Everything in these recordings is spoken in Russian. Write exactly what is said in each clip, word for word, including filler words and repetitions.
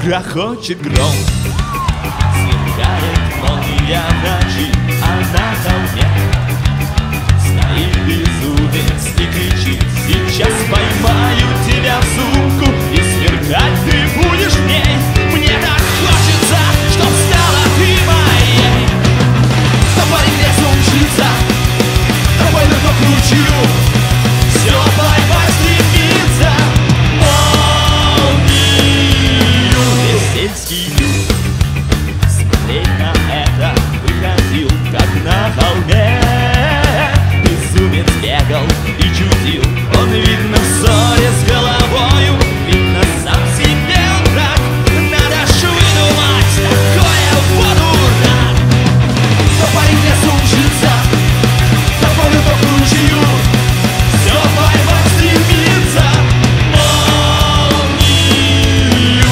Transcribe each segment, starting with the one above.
грохочет гром, сверкает молния ночи, а на холме стоит безумец и кричит: сейчас поймаю тебя в сумку, и сверкать ты будешь в ней. Мне так хочется, чтоб стала ты моей. Тобой лесом мчится, тобой легко к ручью, все поймать стремится молнию. Весь сельский юг смотреть на это выходил, как на холме. Безумец бегал и чудил, он, видно, в ссоре с головою, видно, сам себе он враг. Надо ж выдумать такое водурак. Но парень лесу мчится, тобой легко к ручью, все поймать стремится молнию.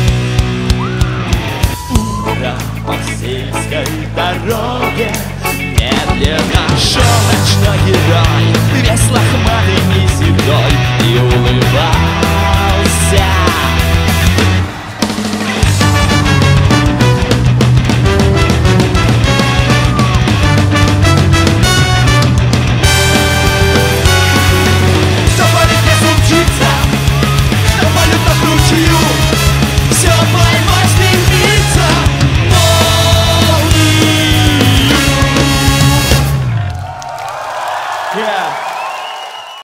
Утро по сельской дороге медленно шел ночной герой, весь лохматый и седой, и улыбался